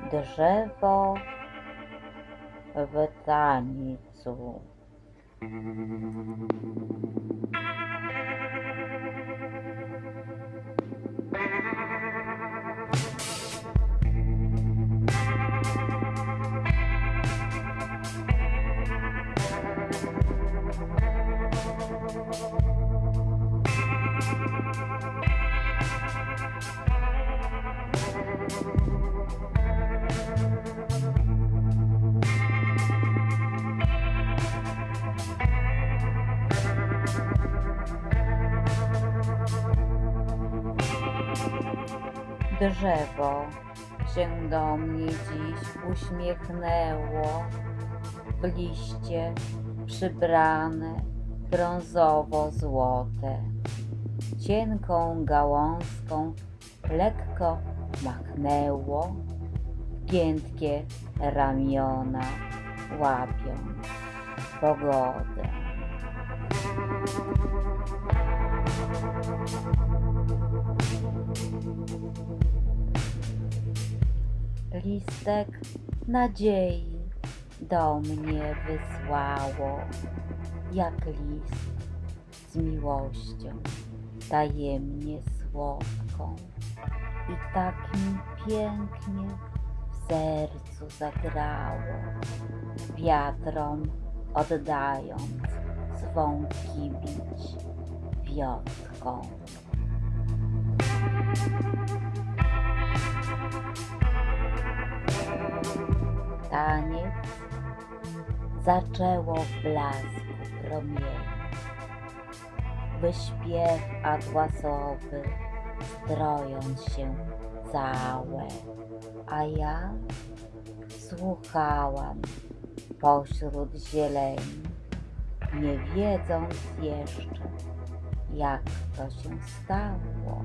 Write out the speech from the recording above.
Drzewo w tańcu. Drzewo się do mnie dziś uśmiechnęło, w liście przybrane brązowo-złote. Cienką gałązką lekko machnęło, giętkie ramiona łapiąc pogodę. Listek nadziei do mnie wysłało, jak list z miłością tajemnie słodką, i tak mi pięknie w sercu zagrało, wiatrom oddając dzwonki bić wiotką. Taniec zaczęło w blasku promieni, wyśpiew atłasowy strojąc się całe, a ja słuchałam pośród zieleni, nie wiedząc jeszcze, jak to się stało.